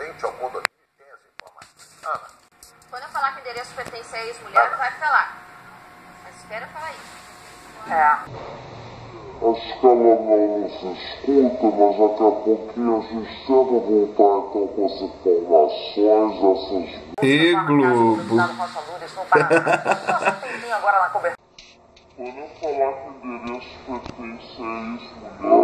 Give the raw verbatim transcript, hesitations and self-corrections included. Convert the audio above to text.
gerente ao condomínio tem as informações. Ana. Quando eu falar que o endereço pertence a ex-mulher, não vai falar. Mas espera falar isso. É. Acho que ela não nos escuta, mas daqui a pouquinho a gente tenta voltar então com as informações, essas... E Globo. Quando eu falar que o endereço pertence a ex-mulher,